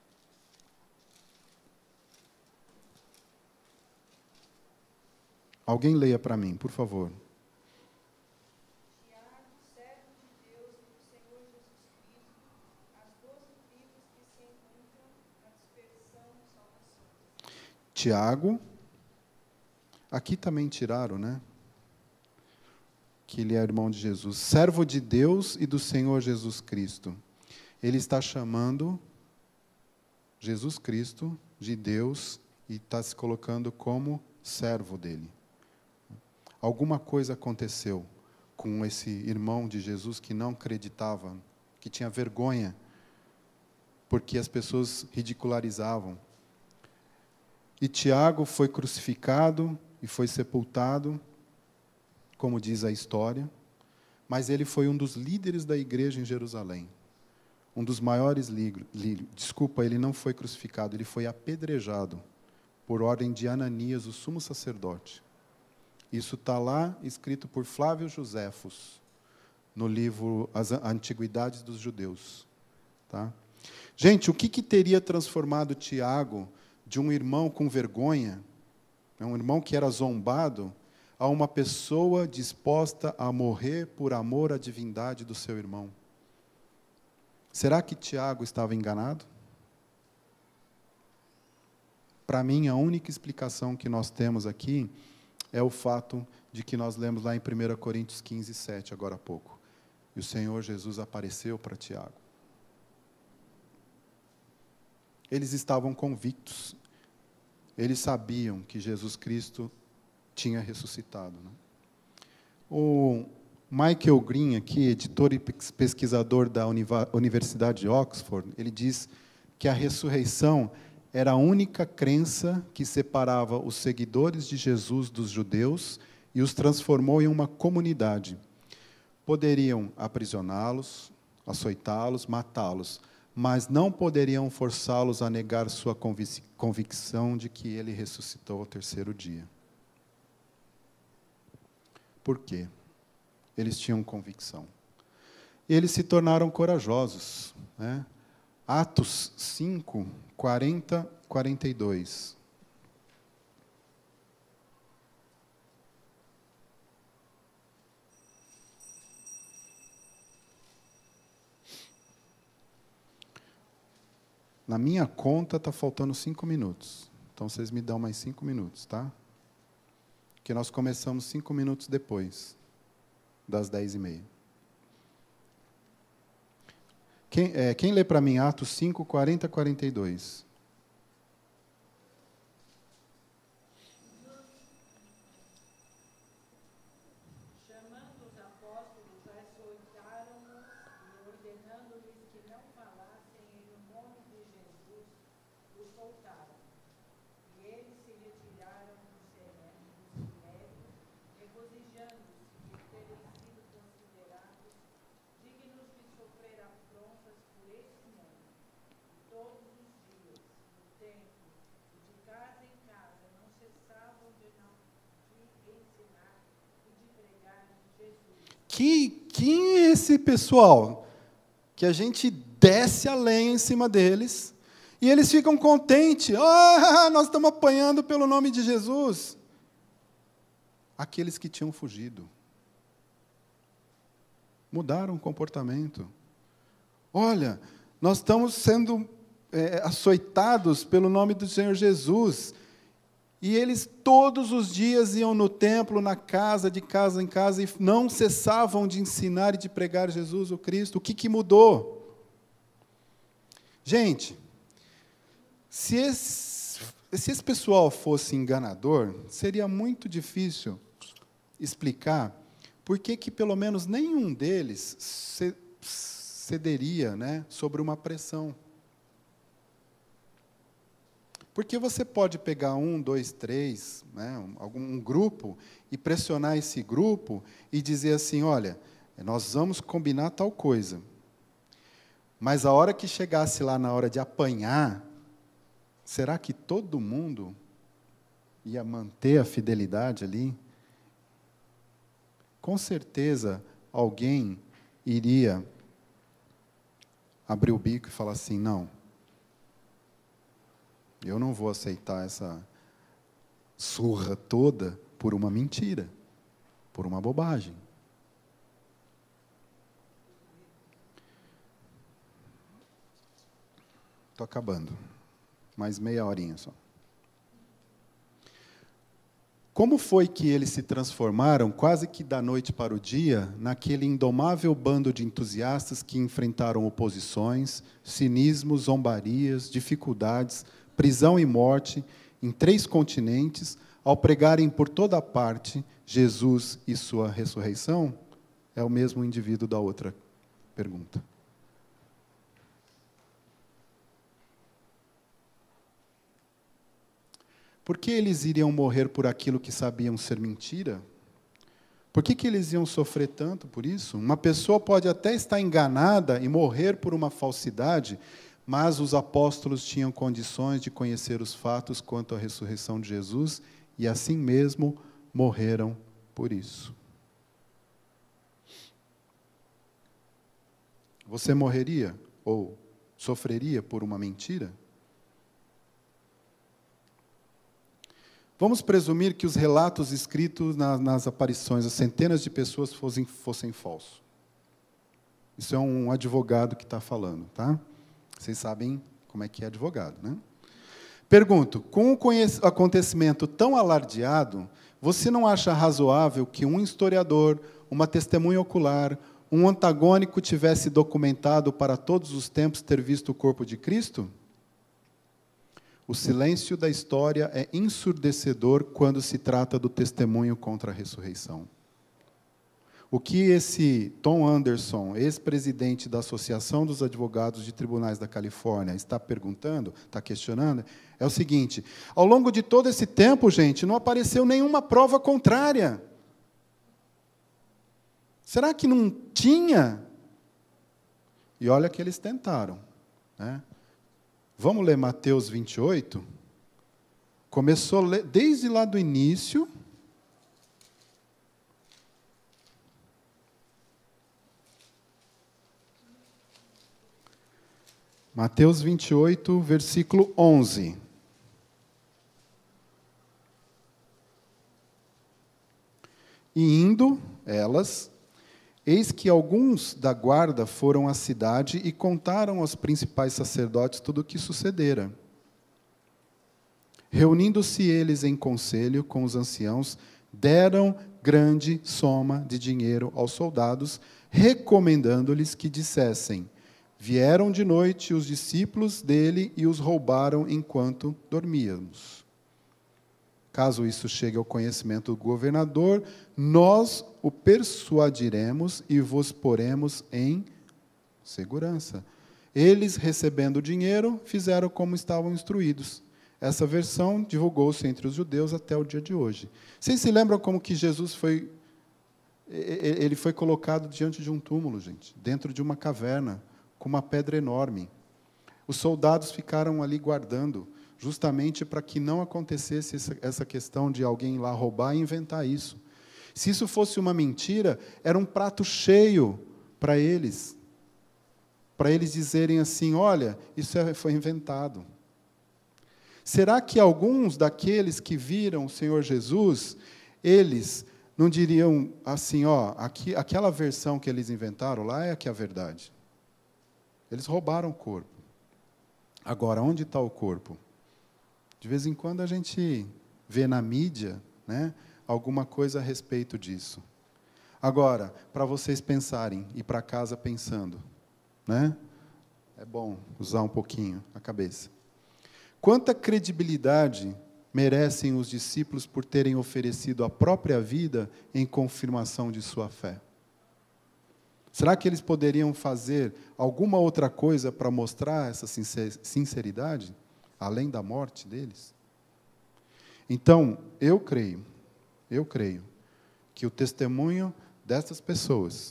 Alguém leia para mim, por favor. Tiago, servo de Deus e do Senhor Jesus Cristo, as doze tribos que se encontram na dispersão salvação. Tiago, aqui também tiraram, né? Que ele é irmão de Jesus. Servo de Deus e do Senhor Jesus Cristo. Ele está chamando Jesus Cristo de Deus e está se colocando como servo dele. Alguma coisa aconteceu com esse irmão de Jesus que não acreditava, que tinha vergonha, porque as pessoas ridicularizavam. E Tiago foi crucificado e foi sepultado, como diz a história, mas ele foi um dos líderes da igreja em Jerusalém. Um dos maiores líderes. Desculpa, ele não foi crucificado, ele foi apedrejado por ordem de Ananias, o sumo sacerdote. Isso está lá, escrito por Flávio Joséfos, no livro As Antiguidades dos Judeus. Tá? Gente, o que, que teria transformado Tiago de um irmão com vergonha, um irmão que era zombado, a uma pessoa disposta a morrer por amor à divindade do seu irmão? Será que Tiago estava enganado? Para mim, a única explicação que nós temos aqui é o fato de que nós lemos lá em primeira Coríntios quinze, sete, agora há pouco. E o Senhor Jesus apareceu para Tiago. Eles estavam convictos. Eles sabiam que Jesus Cristo tinha ressuscitado. Né? O Michael Green, aqui, editor e pesquisador da Universidade de Oxford, ele diz que a ressurreição era a única crença que separava os seguidores de Jesus dos judeus e os transformou em uma comunidade. Poderiam aprisioná-los, açoitá-los, matá-los, mas não poderiam forçá-los a negar sua convic- convicção de que ele ressuscitou ao terceiro dia. Por quê? Eles tinham convicção. E eles se tornaram corajosos. Né? Atos cinco, quarenta, quarenta e dois. Na minha conta está faltando cinco minutos. Então vocês me dão mais cinco minutos, tá? Porque nós começamos cinco minutos depois das dez e meia. Quem, é, quem lê para mim Atos cinco, quarenta, quarenta e dois? Chamando os apóstolos, açoitaram-nos e ordenando-lhes que não falassem em nome de Jesus, os soltaram. E eles se retiraram do Sinédrio, regozijando-se de terem sido considerados dignos de sofrer afrontas por esse nome. E todos os dias, no templo, e de casa em casa, não cessavam de, não, de ensinar e de pregar Jesus. Que, quem é esse pessoal? Que a gente desce a lenha em cima deles e eles ficam contentes. Ah, nós estamos apanhando pelo nome de Jesus. Aqueles que tinham fugido. Mudaram o comportamento. Olha, nós estamos sendo é, açoitados pelo nome do Senhor Jesus. E eles todos os dias iam no templo, na casa, de casa em casa, e não cessavam de ensinar e de pregar Jesus, o Cristo. O que, que mudou? Gente, se esse, se esse pessoal fosse enganador, seria muito difícil explicar por que que pelo menos nenhum deles cederia, né, sobre uma pressão. Porque você pode pegar um, dois, três, né, um, algum um grupo, e pressionar esse grupo e dizer assim, olha, nós vamos combinar tal coisa. Mas a hora que chegasse lá na hora de apanhar, será que todo mundo ia manter a fidelidade ali? Com certeza, alguém iria abrir o bico e falar assim, não, eu não vou aceitar essa surra toda por uma mentira, por uma bobagem. Estou acabando. Mais meia horinha só. Como foi que eles se transformaram, quase que da noite para o dia, naquele indomável bando de entusiastas que enfrentaram oposições, cinismos, zombarias, dificuldades, prisão e morte em três continentes, ao pregarem por toda parte Jesus e sua ressurreição? É o mesmo indivíduo da outra pergunta. Por que eles iriam morrer por aquilo que sabiam ser mentira? Por que que eles iam sofrer tanto por isso? Uma pessoa pode até estar enganada e morrer por uma falsidade, mas os apóstolos tinham condições de conhecer os fatos quanto à ressurreição de Jesus e, assim mesmo, morreram por isso. Você morreria ou sofreria por uma mentira? Vamos presumir que os relatos escritos na, nas aparições a centenas de pessoas fossem, fossem falsos. Isso é um advogado que está falando, tá? Vocês sabem como é que é advogado, né? Pergunto, com o acontecimento tão alardeado, você não acha razoável que um historiador, uma testemunha ocular, um antagônico tivesse documentado para todos os tempos ter visto o corpo de Cristo? O silêncio da história é ensurdecedor quando se trata do testemunho contra a ressurreição. O que esse Tom Anderson, ex-presidente da Associação dos Advogados de Tribunais da Califórnia, está perguntando, está questionando, é o seguinte: ao longo de todo esse tempo, gente, não apareceu nenhuma prova contrária. Será que não tinha? E olha que eles tentaram, né? Vamos ler Mateus vinte e oito? Começou desde lá do início. Mateus vinte e oito, versículo onze. E indo elas, eis que alguns da guarda foram à cidade e contaram aos principais sacerdotes tudo o que sucedera. Reunindo-se eles em conselho com os anciãos, deram grande soma de dinheiro aos soldados, recomendando-lhes que dissessem: vieram de noite os discípulos dele e os roubaram enquanto dormíamos. Caso isso chegue ao conhecimento do governador, nós o persuadiremos e vos poremos em segurança. Eles, recebendo o dinheiro, fizeram como estavam instruídos. Essa versão divulgou-se entre os judeus até o dia de hoje. Vocês se lembram como que Jesus foi... Ele foi colocado diante de um túmulo, gente, dentro de uma caverna, com uma pedra enorme. Os soldados ficaram ali guardando, justamente para que não acontecesse essa questão de alguém ir lá roubar e inventar isso. Se isso fosse uma mentira, era um prato cheio para eles, para eles dizerem assim: olha, isso foi inventado. Será que alguns daqueles que viram o Senhor Jesus, eles não diriam assim, ó, aqui, aquela versão que eles inventaram lá é que é a verdade? Eles roubaram o corpo. Agora, onde está o corpo? De vez em quando a gente vê na mídia, né, alguma coisa a respeito disso. Agora, para vocês pensarem, ir para casa pensando, né? É bom usar um pouquinho a cabeça. Quanta credibilidade merecem os discípulos por terem oferecido a própria vida em confirmação de sua fé? Será que eles poderiam fazer alguma outra coisa para mostrar essa sinceridade, além da morte deles? Então, eu creio, eu creio, que o testemunho dessas pessoas,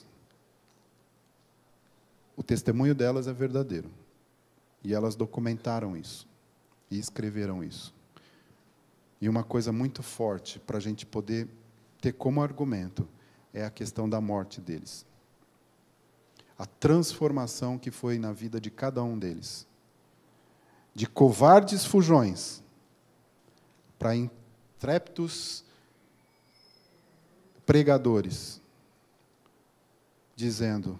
o testemunho delas é verdadeiro. E elas documentaram isso, e escreveram isso. E uma coisa muito forte para a gente poder ter como argumento é a questão da morte deles. A transformação que foi na vida de cada um deles. De covardes fujões para intrépidos pregadores, dizendo: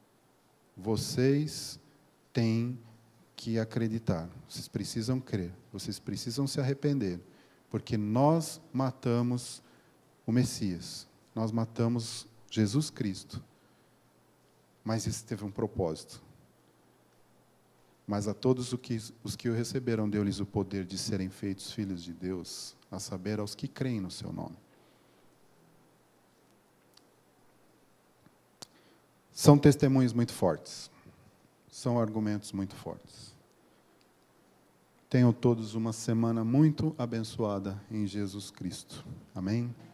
vocês têm que acreditar, vocês precisam crer, vocês precisam se arrepender, porque nós matamos o Messias, nós matamos Jesus Cristo. Mas isso teve um propósito. Mas a todos os que, os que o receberam, deu-lhes o poder de serem feitos filhos de Deus, a saber, aos que creem no seu nome. São testemunhos muito fortes. São argumentos muito fortes. Tenham todos uma semana muito abençoada em Jesus Cristo. Amém?